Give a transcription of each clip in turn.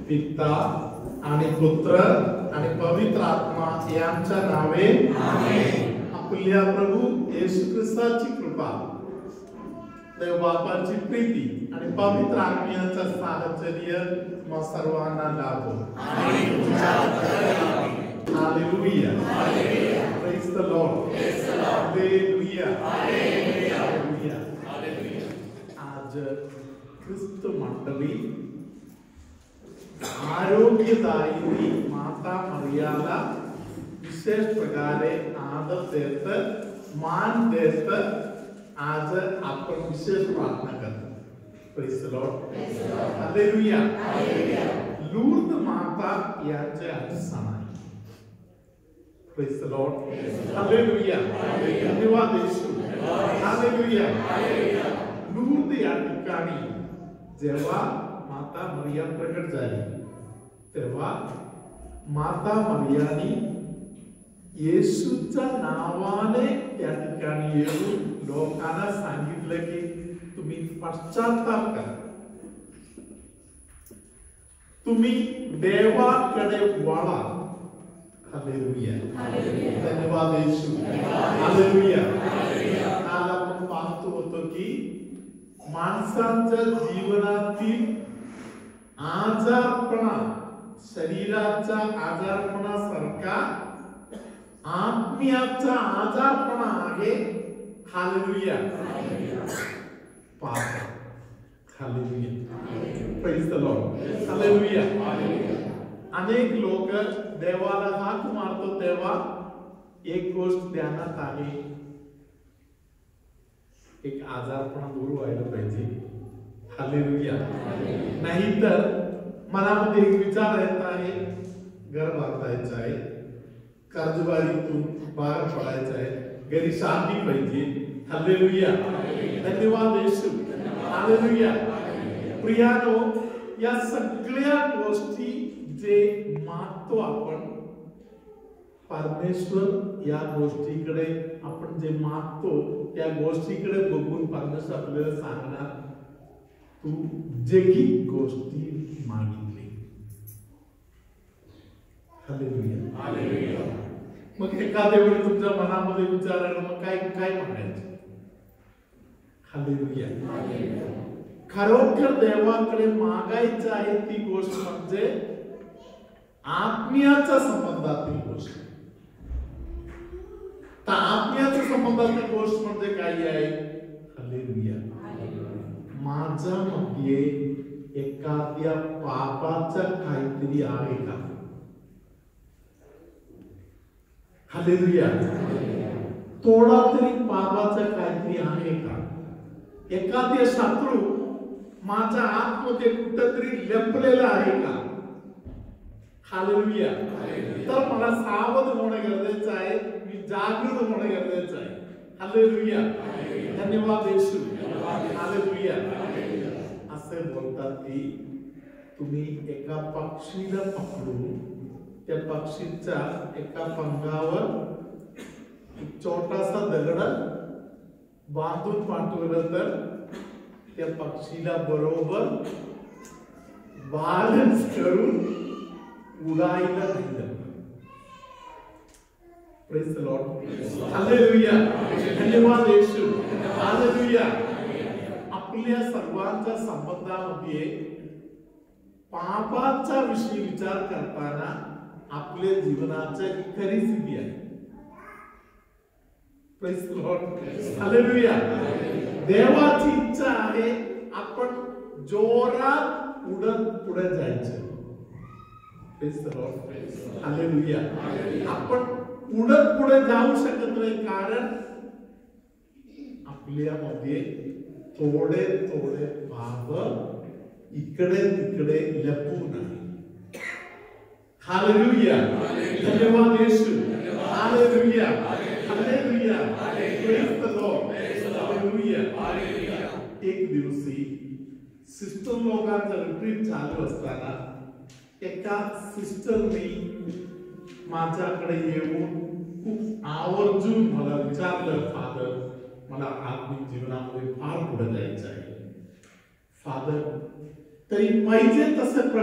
पिता आणि पुत्र आणि पवित्र आत्मा यांच्या नावे आमेन। आपल्या प्रभू येशू ख्रिस्ताची कृपा, देव बापाची प्रीती आणि पवित्र आत्म्याचं साहचर्य मग सर्वांना लाभो। Hallelujah, praise the Lord, hallelujah, आज ख्रिस्त मंडळी आरोग्यदायिनी माता मरियाला विशेष प्रकारे आदर देत, मान देत आज आपण विशेष प्रार्थना करतो। Praise the Lord, hallelujah. Lourdes माता यांचे आज सण आहे। प्रेज द लॉर्ड, हालेलुया, धन्यवाद येशू, हालेलुया। लूर्द या ठिकाणी जेव्हा माता मरिया प्रकट झाली तेव्हा माता मरियानी येशूच्या नावाने त्या ठिकाणी येऊन लोकांना सांगितलं की तुम्ही पश्चाताप करा, तुम्ही देवाकडे वळा। हालेलुया, धन्यवाद येशू, हालेलुया। काल आपण पाहतो होतो की माणसांच्या जीवनातील आजारपणा, शरीराचा आजारपणासारखा आत्म्याचा आजारपणा आहे। हालेलुया, पाप। Hallelujah, praise the Lord, hallelujah. अनेक लोक देवाला हाक मारतो तेव्हा एक गोष्ट ध्यानात आहे, एक आजारपणा दूर व्हायला पाहिजे। हालेलुया, नाहीतर मनामध्ये एक विचार येत आहे, घर बांधायचं आहे, कर्जबारीतून बाहेर पडायचं आहे, घरी शांती पाहिजे। हालेलुया, धन्यवाद येशू, हालेलुया। प्रियानो, या सगळ्या गोष्टी जे मागतो आपण, परमेश्वर या गोष्टीकडे आपण जे मागतो त्या गोष्टीकडे बघून परमेश्वर आपल्याला सांगणार तू जगी गोष्टी मागितली। Hallelujah, hallelujah. मग एखाद्या वेळी तुमच्या मनामध्ये विचार आला, मग काय काय मागायचं? हालेलुया, खरोखर देवाकडे मागायचं आहे ती गोष्ट म्हणजे आत्म्याच्या संबंधातील गोष्ट। तर आत्म्याच्या संबंधातील गोष्ट म्हणजे काय आहे? हालेलुया, माझ्यामध्ये एखाद्या पापाचं काहीतरी आहे का? हालेलुया, थोडा तरी पापाचं काहीतरी आहे का? एखाद्या शत्रू माझ्या आतमध्ये कुठेतरी लपलेला आहे का? हालेलुया, तर मला सावध होणं गरजेचं आहे, मी जागृत होणं गरजेचं आहे। हालेलुया, धन्यवाद येशू, हालेलुया। असे बोलतात की तुम्ही एका पक्षीला पकडून त्या पक्षीच्या एका पंखावर एक छोटासा दगड बांधून पाठवलं तर त्या पक्षीला बरोबर बॅलन्स करून उडायला दिलं। प्रेज द लॉर्ड, हालेलुया, धन्यवाद येशू, हालेलुया। आपल्या सर्वांच्या संबंधामध्ये पापाचा विषयी विचार करताना आपल्या जीवनाची खरी स्थिती आहे। Praise the Lord, hallelujah. देवाची इच्छा आहे आपण जोरात उडत पुढे जायचं। Praise the Lord, hallelujah. आपण उडत पुढे जाऊ शकत नाही कारण आपल्यामध्ये थोडे थोडे भाग इकडे तिकडे लपून आहे। हालेलुया, धन्यवाद येशू, hallelujah, hallelujah, praise the Lord, hallelujah. एक दिवशी सिस्टर लोकांचा रिट्रीट चालू असताना एका सिस्टरनी माझ्याकडे येऊन खूप आवर्जून मला विचारलं, फादर मला आत्मिक जीवनामध्ये फार पुढे जायचं आहे। फादर तरी पाहिजे तसे प्रगती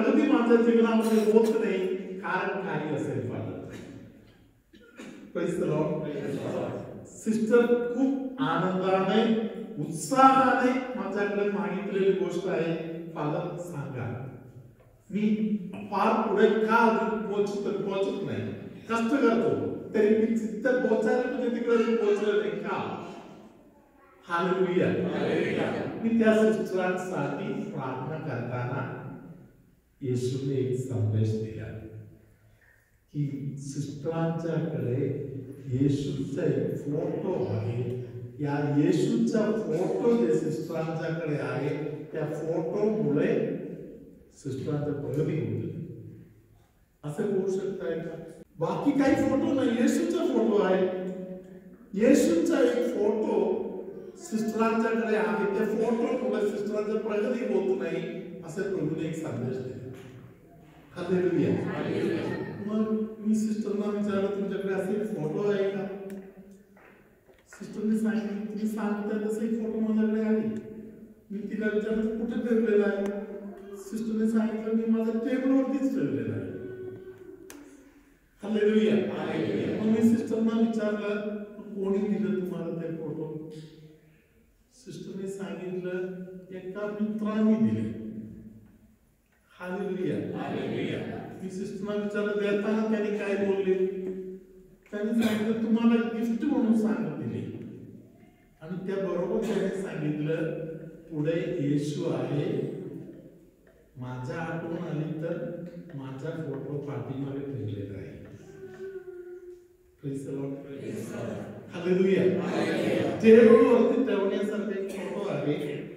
माझ्या जीवनामध्ये होत नाही, कारण काही असेल father. Praise the Lord. Sister खूप आनंदाने उत्साहाने माझ्याकडे मागितलेली गोष्ट आहे, फादर सांगा. मी फार पुढे का पोहोचत नाही, कष्ट करतो तरी मी तिथे पोहोचायला म्हणजे तिकडे पोहोचलं नाही का. हालेलुया. मी त्या सिस्टरांसाठी प्रार्थना करताना येशूने एक संदेश दिला की सिस्टरांच्याकडे येशूचा एक फोटो आहे. या येशूचा फोटो जे सिस्टरांच्याकडे आहे त्या फोटोमुळे सिस्टरांचं प्रगती होते. असं होऊ शकतंय का? बाकी काही फोटो नाही, येशूचा फोटो आहे. येशूचा एक फोटो सिस्टरांच्याकडे आहे, त्या फोटोमुळे सिस्टरांचं प्रगती होत नाही, असे प्रभूने एक संदेश दिला. हालेलुया. मग मी सिस्टरना विचारलं, तुमच्याकडे असे एक फोटो आहे का? सिस्टरने सांगितलं, तुम्ही सांगताय तसे एक फोटो माझ्याकडे आहे. मी तिला विचारलं, कुठे ठेवलेला आहे? सिस्टरने सांगितलं, मी माझ्या टेबलवरतीच ठेवलेला आहे. हालेलुया. मग मी सिस्टरना विचारलं, कोणी दिलं तुम्हाला ते फोटो? सिस्टरने सांगितलं, एका मित्राने दिले. हालेलुया. मी सिस्टरना विचारलं, देताना त्यांनी काय बोलले? त्यांनी सांगितलं, तुम्हाला गिफ्ट म्हणून सांगत दिले. आणि त्याबरोबर त्यांनी सांगितलं, पुढे येशू आहे, माझ्या आठवण आली तर माझा फोटो पाठीमागे ठेवलेला आहे. Praise the Lord. हालेलुया. टेबलवरती ठेवण्यासारखा एक फोटो आहे.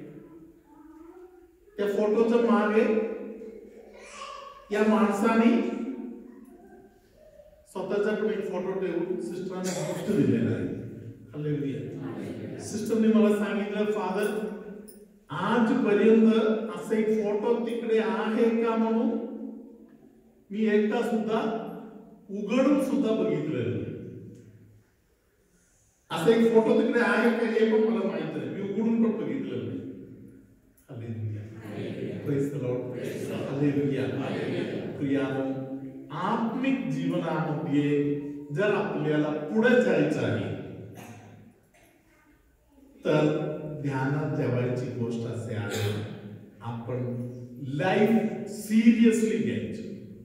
त्या फोटोच्या मागे या माणसाने स्वतःच्याकडे एक फोटो ठेवून सिस्टरांना गिफ्ट दिलेला आहे. हालेलुया. सिस्टरने मला सांगितलं, फादर आजपर्यंत असे एक फोटो तिकडे आहे का म्हणून मी एकदा सुद्धा उघडून सुद्धा बघितलेलं नाही. असा एक फोटो तिकडे आहे का हे पण मला माहित आहे, मी उघडून पण बघितलेलं नाही. Hallelujah. Praise the Lord. Hallelujah. प्रियानो, आत्मिक जीवनामध्ये जर आपल्याला पुढे जायचं आहे तर ध्यानात ठेवायची गोष्ट असे आहे, आपण लाईफ सिरियसली घ्यायची.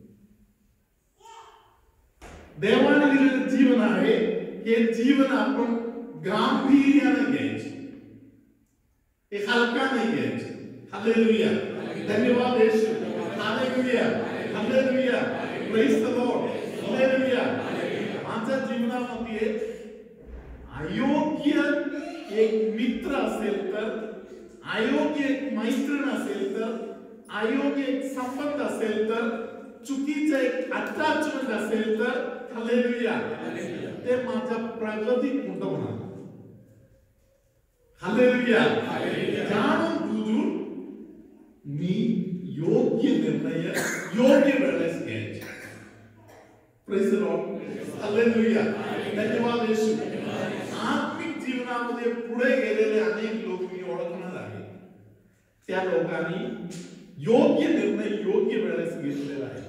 देवाने दिलेलं जीवन आहे, हे जीवन आपण गांभीर्याने घ्यायचे, हे हलका नाही घ्यायचे. हालेलुया. धन्यवाद येशू. Hallelujah. Hallelujah. Praise the Lord. Hallelujah. माझ्या जीवनामध्ये अयोग्य एक मित्र असेल तर, अयोग्य एक मैत्रीण असेल तर, अयोग्य एक संबंध असेल तर, चुकीचं एक अटॅचमेंट असेल तर, हालेलुया, ते माझ्या प्रगती खुंटवणार. हालेलुया. जाणून बुजून मी योग्य निर्णय योग्य वेळेस घ्यायचे. Praise the Lord. हालेलुया. धन्यवाद येशू. आत्मिक जीवनामध्ये पुढे गेलेले अनेक लोक मी ओळखणार आहे. त्या लोकांनी योग्य निर्णय योग्य वेळेस घेतलेला आहे.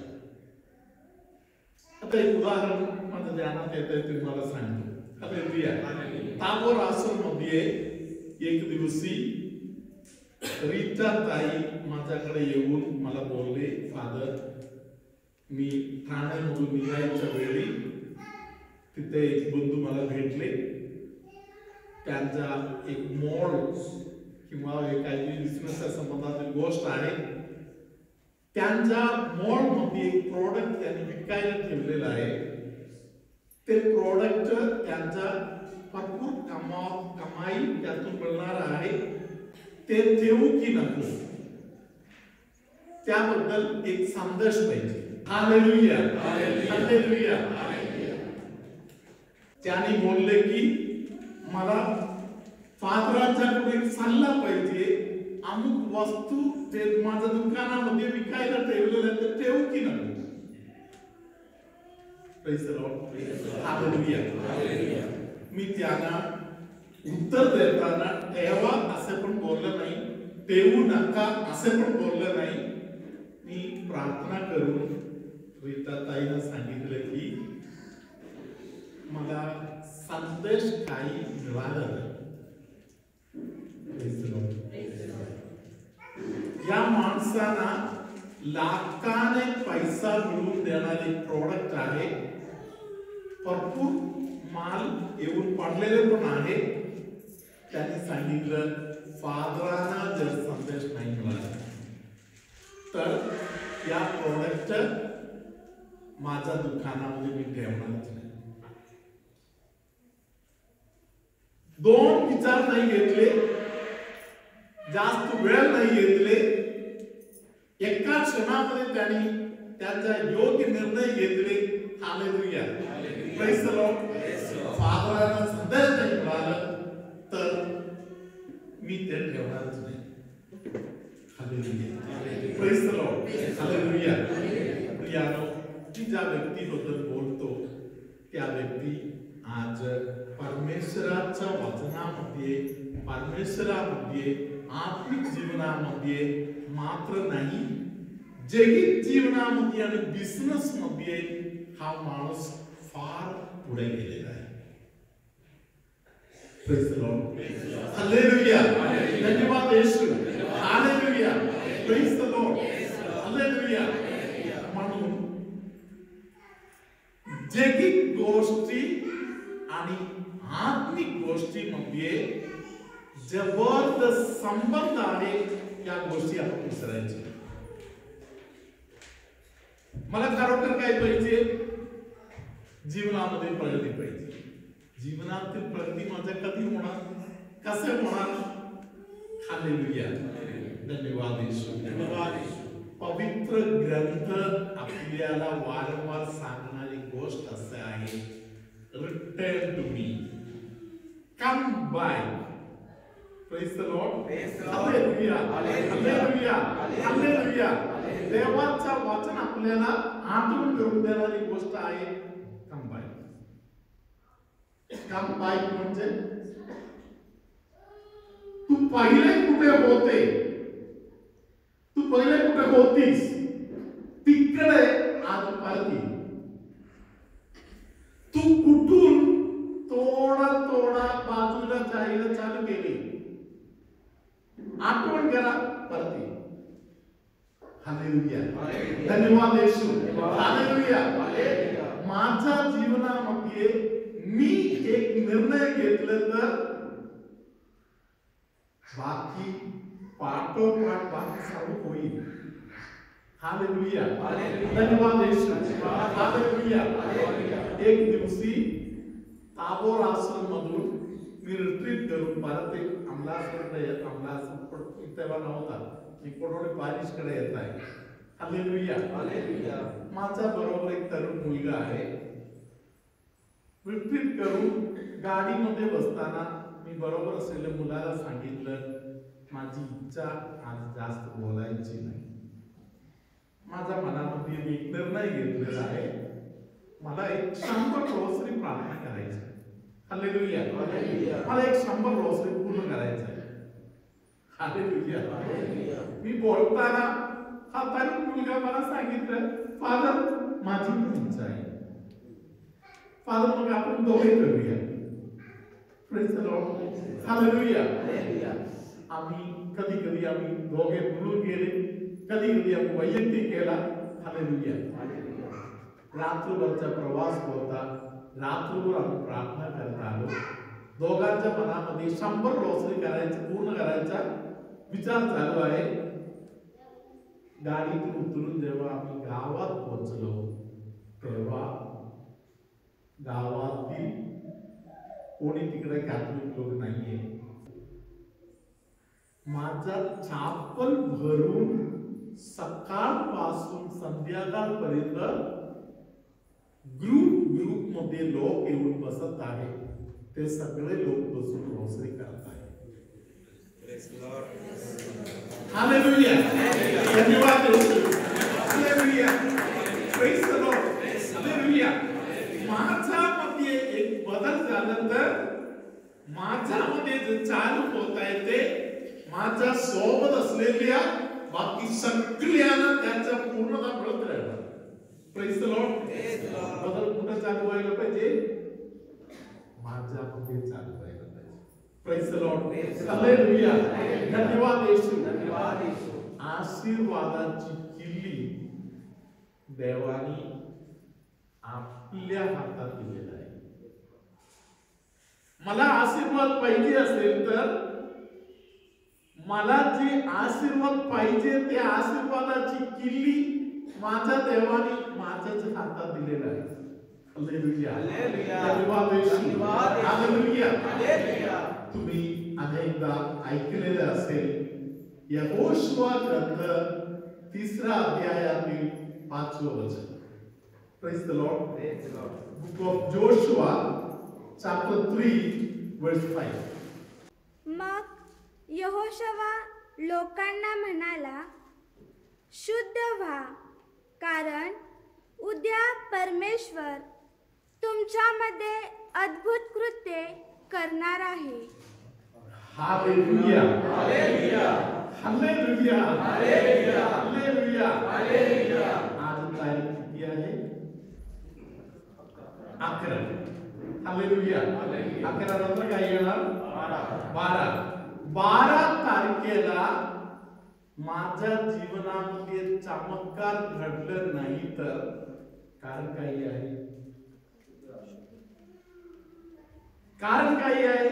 आता एक उदाहरण माझ्या ध्यानात येतंय, ते मला सांगतो. हालेलुया. ताबोर आश्रममध्ये एक दिवशी रीता ताई माझ्याकडे येऊन मला बोलले, फादर मी ठाण्यामधून निघायच्या वेळी तिथे एक बंधू मला भेटले. त्यांचा एक मॉल किंवा काही बिझनेसच्या संबंधातील गोष्ट आहे. त्यांच्या मॉल मध्ये एक प्रोडक्ट त्यांनी विकायला ठेवलेलं आहे. ते प्रोडक्ट त्यांचा भरपूर कमाई त्यातून मिळणार आहे. ते ठेवू की नको त्याबद्दल एक संदेश पाहिजे. हालेलुया. हालेलुया. त्याने बोलले की मला फादरांच्याकडे एक सल्ला पाहिजे, अमुक वस्तू ते माझ्या दुकानामध्ये विकायला ठेवलेलं आहे, ते ठेवू की नको. Praise the Lord. हालेलुया. मी त्यांना उत्तर देताना ठेवा असे पण बोललं नाही, ठेवू नका असे पण बोललं नाही. मी प्रार्थना करून रीताताईनं सांगितलं की मला संदेश काही मिळाला नाही. या माणसाला लाखाने पैसा मिळवून देणारे प्रोडक्ट आहे, भरपूर माल येऊन पडलेले पण आहे. त्यांनी सांगितलं फादरांना जर संदेश नाही मिळाला तर या प्रोडक्ट माझ्या दुकानामध्ये मी ठेवणारच नाही. दोन विचार नाही घेतले, जास्त वेळ नाही घेतले, एका क्षणामध्ये त्यांनी त्यांचा योग्य निर्णय घेतले. हालेलुया, प्रेज द लॉर्ड. फादरांना संदेश नाही मिळाला तर मी ते ठेवणारच नाही. Hallelujah, praise the Lord. Hallelujah. प्रियानो, मी ज्या व्यक्तीबद्दल बोलतो त्या व्यक्ती आज परमेश्वराच्या वचनामध्ये, परमेश्वरामध्ये, आत्मिक जीवनामध्ये मात्र नाही, जैविक जीवनामध्ये आणि बिझनेस मध्ये हा माणूस फार पुढे गेलेला आहे. Praise the Lord. हालेलुया. धन्यवाद येशू. हालेलुया. Praise the Lord. हालेलुया. म्हणून जैविक गोष्टी आणि आत्मिक गोष्टीमध्ये जबरदस्त संबंध आहे. या गोष्टी आपण विसरायच्या. मला खरोखर काय पाहिजे? जीवनामध्ये प्रगती पाहिजे. जीवनातील प्रगती माझ्या कधी होणार, कसे होणार? हालेलुया. धन्यवाद येशू. धन्यवाद येशू. पवित्र ग्रंथ आपल्याला वारंवार सांगणारी गोष्ट असे आहे, return to me, come by. Praise the Lord. Hallelujah. Hallelujah. Hallelujah. देवाचा वचन आपल्याला आठवण करून देणारी गोष्ट आहे, कम बाय. कम बाय म्हणजे तू पहिले कुठे होते, तू पहिले कुठे होतीस तिकडे आज परत ये. तू कुठून थोडा थोडा बाजूला जायला चालू केली, आठवण करा, परत ये. हालेलुया. धन्यवाद येशू. हालेलुया. माझ्या जीवनामध्ये मी एक निर्णय घेतला तर बाकी पाठोपाठ बाकी सर्व होईल. हालेलुया. धन्यवाद येशू. हालेलुया. एक दिवशी ताबोर आश्रम मधून मी रिट्रीट करून परत एक अमलासकडे येत, अमलासकडे तेव्हा नव्हता, मी कोडोडे पारिशकडे येत आहे. हालेलुया. हालेलुया. माझ्या बरोबर एक तरुण मुलगा आहे. रिट्रीट करून गाडीमध्ये बसताना मी बरोबर असलेल्या मुलाला सांगितलं, माझी इच्छा आज जास्त बोलायची नाही. माझ्या मनामध्ये मी एक निर्णय घेतलेला आहे, मला एक 100 रोजरी प्रार्थना करायची. हालेलुया. मला एक 100 रोजरी पूर्ण करायचं आहे. हालेलुया. मी बोलताना हा तरुण मुलगा मला सांगितलं, फादर माझी पण इच्छा आहे. फादर मग आपण दोघे करूया. Praise the Lord. हालेलुया. आम्ही कधी कधी आम्ही दोघे मिळून गेले, कधी कधी आम्ही वैयक्तिक केला. हालेलुया. रात्रभरचा प्रवास होता, रात्रभर आम्ही प्रार्थना करत आलो. दोघांच्या मनामध्ये 100 रोजरी करायचं, पूर्ण करायचा विचार चालू आहे. गाडीतून उतरून जेव्हा आम्ही गावात पोहोचलो तेव्हा गावातील कोणी तिकडे कॅथलिक लोक नाहीये. माझा चॅपल भरून सकाळपासून संध्याकाळपर्यंत ग्रुप मध्ये लोक येऊन बसत आहे. ते सगळे लोक बसून रोजरी करत आहेत. हालेलुया. धन्यवाद येशू. हालेलुया. Praise the Lord. हालेलुया. माझ्यामध्ये एक बदल झाल्यानंतर माझ्यामध्ये जे चालू होत आहे ते माझ्या सोबत असलेल्या बाकी सगळ्यांना त्याच्या पूर्णता मिळत राहणार. Praise the Lord. बदल कुठे चालू व्हायला पाहिजे? माझ्यामध्ये चालू व्हायला पाहिजे. Praise the Lord. हालेलुया. धन्यवाद येशू. धन्यवाद येशू. आशीर्वादाची किल्ली देवानी आपल्या हातात दिलेला आहे. मला आशीर्वाद पाहिजे असेल तर मला जे आशीर्वाद पाहिजे त्या आशीर्वादाची किल्ली माझ्या देवाने माझ्याच हातात दिलेला आहे. हालेलुया. धन्यवाद येशू. हालेलुया. तुम्ही अनेकदा ऐकलेलं असेल यहोशुआ ग्रंथ 3 अध्यायातील 5 वचन. Praise the Lord. Praise the Lord. Book of Joshua, chapter 3, verse 5. मग यहोशुआ लोकांना म्हणाला, शुद्ध व्हा, कारण उद्या परमेश्वर तुमच्यामध्ये अद्भुत कृत्ये करणार आहे. हालेलुया. हालेलुया. हालेलुया. हालेलुया. हालेलुया. हालेलुया. आज तारीख किती आहे? 11. हालेलुया. 11 नंतर काय येणार? 12 तारखेला माझ्या जीवनामध्ये चमत्कार घडलं नाही तर कारण काही आहे. कारण काही आहे.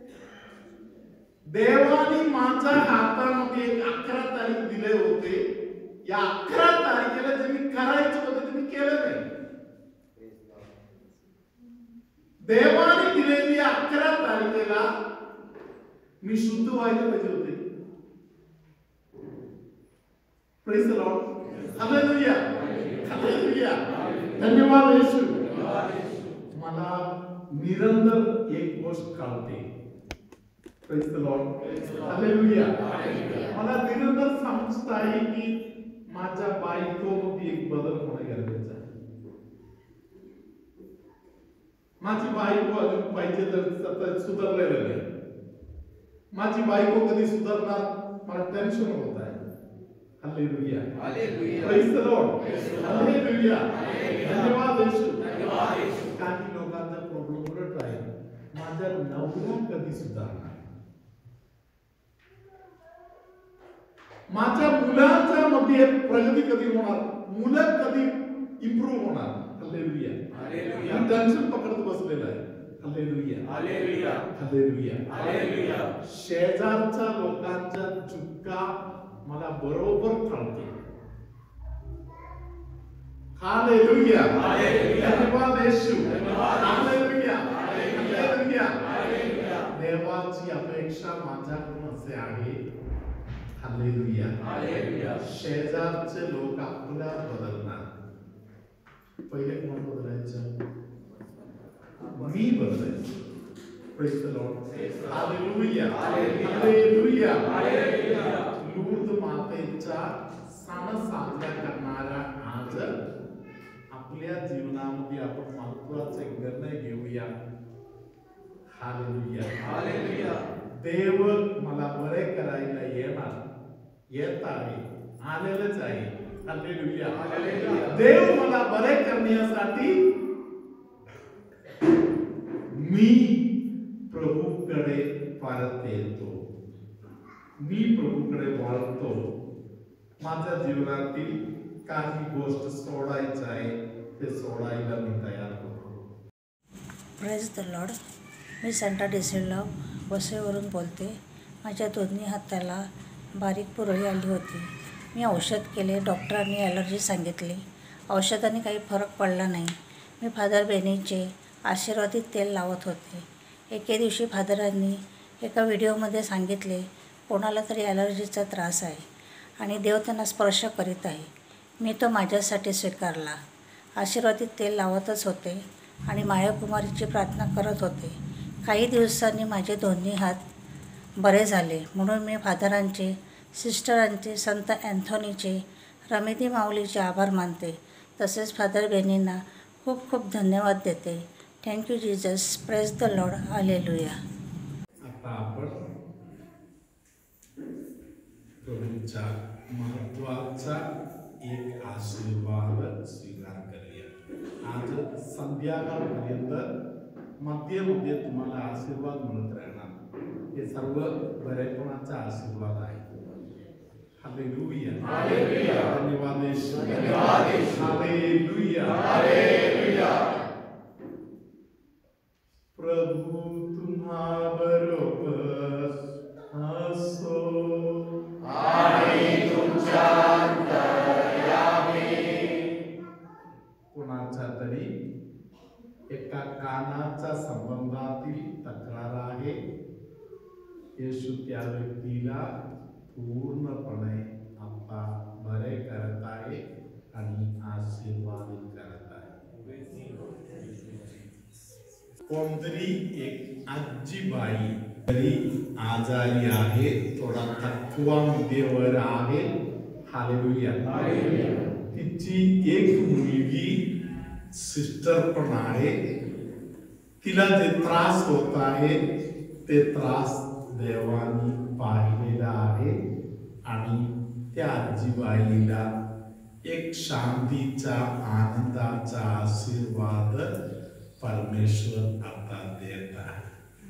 देवाने माझ्या हातामध्ये 11 तारीख दिले होते. या 11 तारखेला जे मी करायचं होतं ते मी केलं नाही. देवाने दिलेली 11 तारखेला मी शुद्ध व्हायला पाहिजे होते. Praise the Lord. हालेलुया. हालेलुया. धन्यवाद येशू. मला निरंतर एक गोष्ट कळते. Praise the Lord. हालेलुया. मला निरंतर समजत आहे की माझ्या बायकोमध्ये एक बदल होणे गरजेचं आहे. माझी बायको अजून पाहिजे तर सुधारलेलं नाही. माझी बायको कधी सुधारणार मला टेन्शन होत आहे. हालेलुया. Hallelujah. Praise the Lord. Hallelujah. धन्यवाद येशू. धन्यवाद येशू. काही लोकांचा प्रॉब्लेम उलट आहे. माझा नवरा कधी सुधारणार? माझ्या मुलांच्या मध्ये प्रगती कधी होणार? मुलं कधी इम्प्रूव्ह होणार? हालेलुया. हालेलुया. टेन्शन पकडत बसलेला आहे. हालेलुया. हालेलुया. हालेलुया. हालेलुया. शेजारच्या लोकांच्या चुका मला बरोबर कळते. हालेलुया. हालेलुया. धन्यवाद येशू. हालेलुया. हालेलुया. हालेलुया. देवाची अपेक्षा माझ्याकडून असे आहे. हालेलुया. हालेलुया. शेजारचे लोक आपल्या बदलणार. पहिले कोण बदलायचं? मी बदलायचं. Praise the Lord. हालेलुया. हालेलुया. हालेलुया. लूर्द मातेचा सण साजरा करणारा आज आपल्या जीवनामध्ये आपण महत्त्वाचे निर्णय घेऊया. हालेलुया. हालेलुया. देव मला बरे करायला येत आहे, आलेलंच आहे. हालेलुया. हालेलुया. देव मला बरे करण्यासाठी मी प्रभूकडे परत येतो. मी प्रभूकडे वळतो. माझ्या जीवनातील काही गोष्ट सोडायचं आहे ते सोडायला मी तयार होतो. Praise the Lord. मी सांता डिसेला वसईवरून बोलते. माझ्या दोन्ही हाताला बारीक पुरळी आली होती. मी औषध केले. डॉक्टरांनी ॲलर्जी सांगितली. औषधाने काही फरक पडला नाही. मी फादर बेनीचे आशीर्वादित तेल लावत होते. एके दिवशी फादरांनी एका व्हिडिओमध्ये सांगितले कोणाला तरी ॲलर्जीचा त्रास आहे आणि देव त्यांना स्पर्श करीत आहे. मी तो माझ्यासाठी स्वीकारला. आशीर्वादित तेल लावतच होते आणि मायाकुमारीची प्रार्थना करत होते. काही दिवसांनी माझे दोन्ही हात बरे झाले. म्हणून मी फादरांचे, सिस्टरांचे, संत अँथोनीचे, रमेदी माऊलीचे आभार मानते. तसेच फादर बेनींना खूप खूप धन्यवाद देते. Thank you Jesus. Praise the Lord. हालेलुया. आता आपण प्रभूच्या महत्वाचा एक आशीर्वाद स्वीकार करूया। आज संध्याकाळपर्यंत मध्ये मध्ये तुम्हाला आशीर्वाद मिळत राहणार, हे सर्व बरेपणाचा आशीर्वाद आहे। हालेलुया, हालेलुया, धन्यवाद येशू, धन्यवाद येशू, हालेलुया, हालेलुया। प्रभु तुम्हा बरोबर असो आणि तुमच्या अंतर्यामी। कोणाच्या तरी एका कानाच्या संबंधातील तक्रार आहे, येशू त्या व्यक्तीला पूर्णपणे आता बरे करत आहे आणि आशीर्वादित करत आहे। कोणतरी एक आजीबाई तरी आजारी आहे, थोडा थकवामध्ये वर आहे। हालेलुया, तिची एक मुलगी सिस्टर पण आहे, तिला जे त्रास होत आहे ते त्रास देवानी पाहिलेला आहे आणि त्या आजीबाईला एक शांतीचा आनंदाचा आशीर्वाद परमेश्वर आता देत आहे।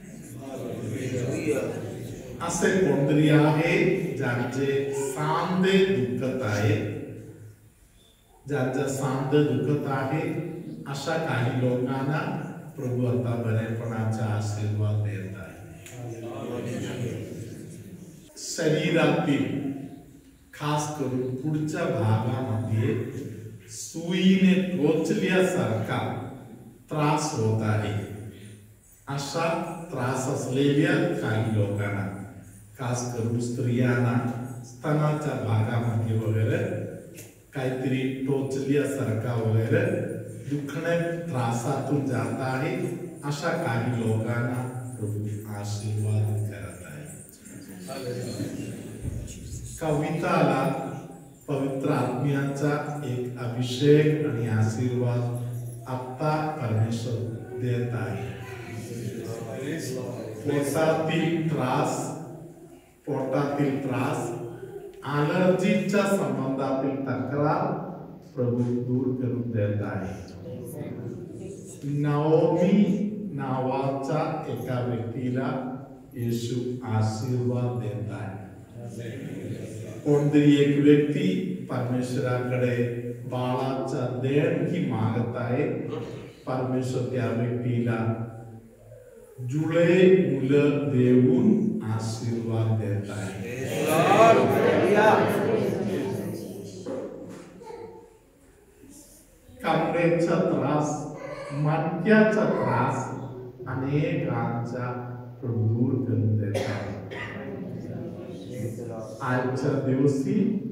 असे कोणतरी आहे ज्यांचे सांधे दुखत आहे, ज्यांचा सांधे दुखत आहे, अशा काही लोकांना प्रभू आता बरेपणाचा आशीर्वाद देत आहे। शरीरातील खास करून पुढच्या भागामध्ये सुईने टोचल्यासारखा त्रास होत आहे, अशा त्रास असलेल्या काही लोकांना, खास करून स्त्रियांना स्तनाच्या भागामध्ये वगैरे काहीतरी टोचल्यासारखा वगैरे दुखणे त्रासातून जात आहे, अशा काही लोकांना प्रभू आशीर्वाद करत आहे। कविताला पवित्र आत्म्याचा एक अभिषेक आणि आशीर्वाद आता परमेश्वर देत आहे। पोटातील त्रास, अलर्जीच्या संबंधातील तक्रार प्रभू दूर करून देत आहे। नाओमी नावाच्या एका व्यक्तीला येशू आशीर्वाद देत आहे। कोणतरी एक व्यक्ती परमेश्वराकडे बाळाचा देणगी मागत आहे, परमेश्वर त्या व्यक्तीला जुळे मुलं देऊन आशीर्वाद देत आहे। कमरेचा त्रास, मणक्याचा त्रास अनेकांचा दूर करून देत आहे। आजच्या दिवशी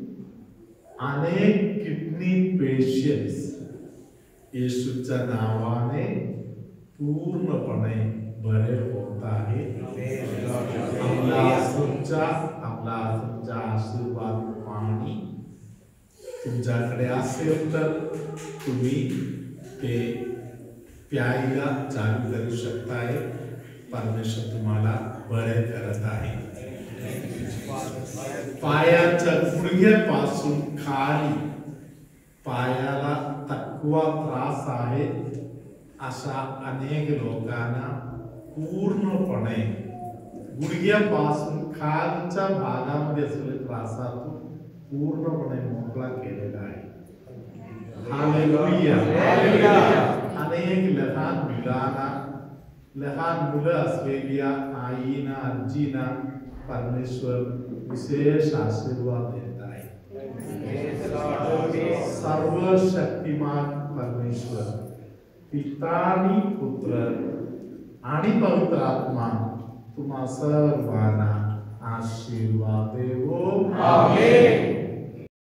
अनेक किडनी पेशंट्स येशूच्या नावाने पूर्णपणे बरे होत आहे। आपला आशीर्वाद पाणी तुमच्याकडे असेल तर तुम्ही ते प्यायला चालू करू शकताय, परमेश्वर तुम्हाला बरे करत आहे। पायाच्या गुडघ्यापासून खाली पायाला थकवा त्रास आहे, अशा अनेक लोकांना पूर्णपणे गुडघ्यापासून खालच्या भागामध्ये असलेल्या त्रासातून पूर्णपणे मोकळा केलेला आहे। हालेलुया, अनेक लहान मुलं असलेल्या आईना आजीना परमेश्वर विशेष आशीर्वाद देत आहे। सर्वशक्तिमान परमेश्वर पिता आणि पुत्र आणि पवित्र आत्मा तुम्हा सर्वांना आशीर्वाद देवो। आमेन।